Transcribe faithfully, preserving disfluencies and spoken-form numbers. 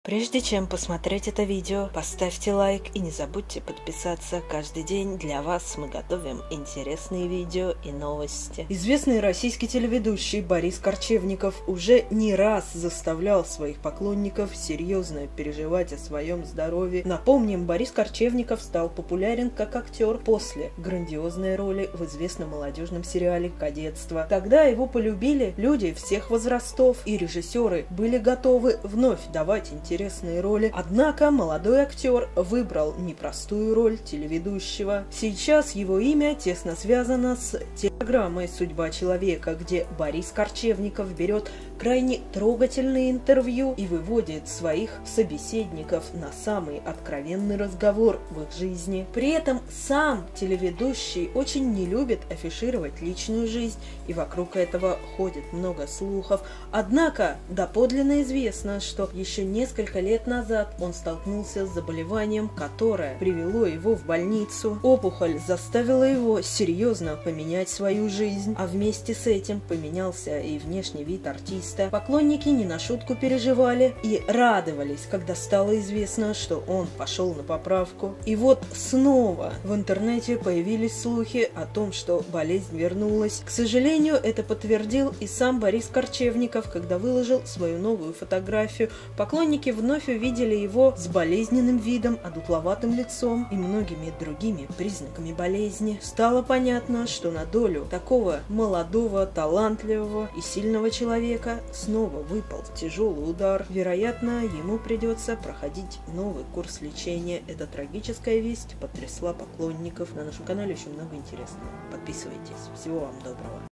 Прежде чем посмотреть это видео, поставьте лайк и не забудьте подписаться. Каждый день для вас мы готовим интересные видео и новости. Известный российский телеведущий Борис Корчевников уже не раз заставлял своих поклонников серьезно переживать о своем здоровье. Напомним, Борис Корчевников стал популярен как актер после грандиозной роли в известном молодежном сериале «Кадетство». Тогда его полюбили люди всех возрастов, и режиссеры были готовы вновь давать интересные интересные роли, однако молодой актер выбрал непростую роль телеведущего. Сейчас его имя тесно связано с телепрограммой «Судьба человека», где Борис Корчевников берет крайне трогательные интервью и выводит своих собеседников на самый откровенный разговор в их жизни. При этом сам телеведущий очень не любит афишировать личную жизнь, и вокруг этого ходит много слухов. Однако доподлинно известно, что еще несколько Несколько лет назад он столкнулся с заболеванием, которое привело его в больницу. Опухоль заставила его серьезно поменять свою жизнь, а вместе с этим поменялся и внешний вид артиста. Поклонники не на шутку переживали и радовались, когда стало известно, что он пошел на поправку. И вот снова в интернете появились слухи о том, что болезнь вернулась. К сожалению, это подтвердил и сам Борис Корчевников, когда выложил свою новую фотографию. Поклонники вновь увидели его с болезненным видом, одутловатым лицом и многими другими признаками болезни. Стало понятно, что на долю такого молодого, талантливого и сильного человека снова выпал тяжелый удар. Вероятно, ему придется проходить новый курс лечения. Эта трагическая весть потрясла поклонников. На нашем канале еще много интересного. Подписывайтесь. Всего вам доброго.